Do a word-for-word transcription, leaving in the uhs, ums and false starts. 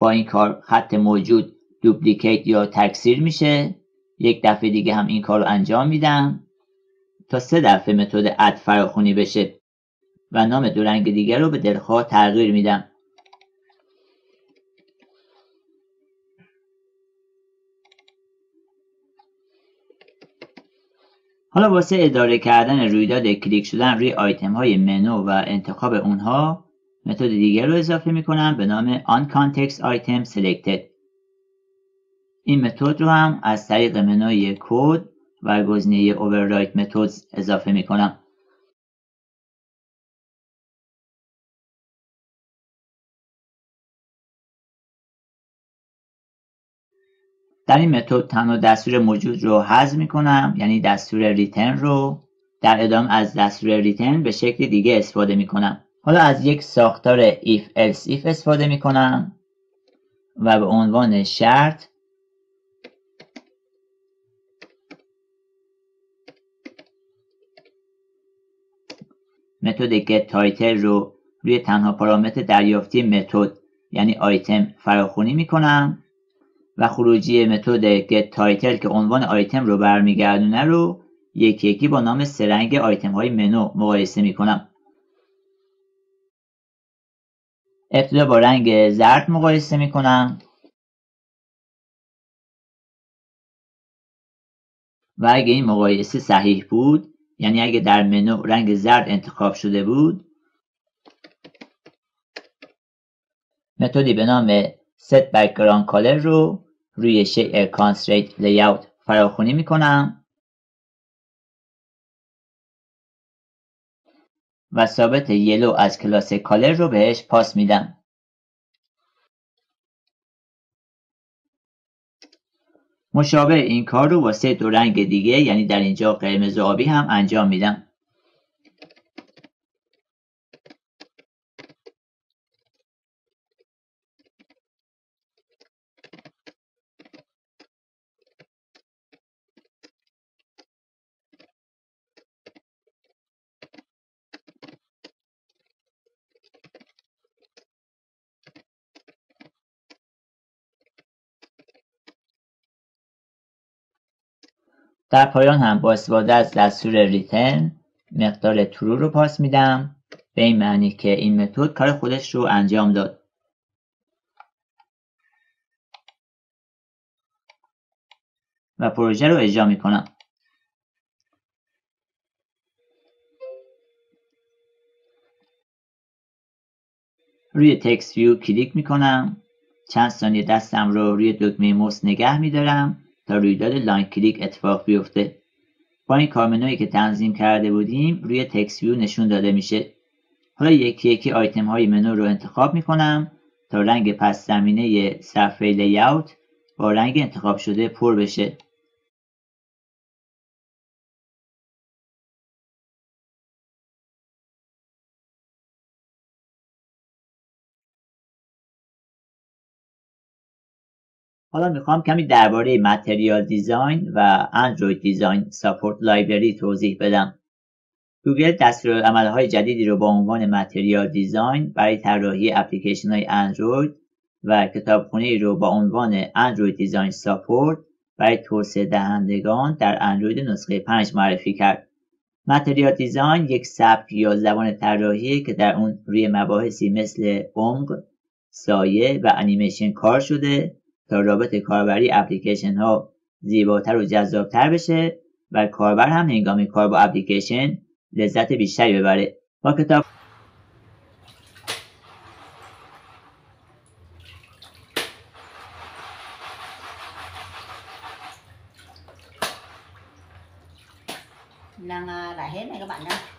با این کار خط موجود دوپلیکیت یا تکثیر میشه. یک دفعه دیگه هم این کار رو انجام میدم تا سه دفعه متد اد فراخونی بشه و نام دو رنگ دیگر رو به دلخواه تغییر میدم. حالا واسه اداره کردن رویداد کلیک شدن روی آیتم های منو و انتخاب اونها متد دیگر رو اضافه میکنم به نام onContextItemSelected. این متد رو هم از طریق منوی کد و گزینه override methods اضافه میکنم. در این متد تنها دستور موجود رو حذف میکنم، یعنی دستور ریترن رو. در ادامه از دستور ریترن به شکل دیگه استفاده میکنم. حالا از یک ساختار if else if استفاده میکنم و به عنوان شرط متد getTitle رو روی تنها پارامتر دریافتی متد یعنی آیتم فراخونی میکنم و خروجی متد getTitle که عنوان آیتم رو برمیگردونه رو یکی یکی با نام سه رنگ آیتم های منو مقایسه میکنم. ابتدا با رنگ زرد مقایسه میکنم و اگه این مقایسه صحیح بود، یعنی اگه در منو رنگ زرد انتخاب شده بود، متدی به نام setBackgroundColor رو روی شیء constraint layout فراخونی میکنم و ثابت یلو از کلاس کالر رو بهش پاس میدم. مشابه این کار رو واسه دو رنگ دیگه، یعنی در اینجا قرمز و آبی هم انجام میدم. در پایان هم با استفاده از دستور ریترن مقدار ترو رو پاس میدم، به این معنی که این متد کار خودش رو انجام داد. و پروژه رو اجرا میکنم. روی تکست ویو کلیک میکنم، چند ثانیه دستم رو روی دکمه موس نگه میدارم تا رویداد لاین کلیک اتفاق بیفته. با این کارمنویی که تنظیم کرده بودیم روی تکست ویو نشون داده میشه. حالا یکی یکی آیتم های منو رو انتخاب میکنم تا رنگ پس زمینه صفحه لیاوت با رنگ انتخاب شده پر بشه. حالا میخوام کمی درباره متریال دیزاین و اندروید دیزاین ساپورت لایبرری توضیح بدم. گوگل دستورالعمل‌های جدیدی رو با عنوان متریال دیزاین برای طراحی اپلیکیشن های اندروید و کتابخونه‌ای رو با عنوان اندروید دیزاین ساپورت برای توسعه دهندگان در اندروید نسخه پنج معرفی کرد. متریال دیزاین یک سبک یا زبان طراحی که در اون روی مباحثی مثل عمق، سایه و انیمیشن کار شده تا رابط کاربری اپلیکیشن ها زیباتر و جذابتر بشه و کاربر هم هنگام کار با اپلیکیشن لذت بیشتری ببره. با کتاب đang lại hết này các bạn nhé.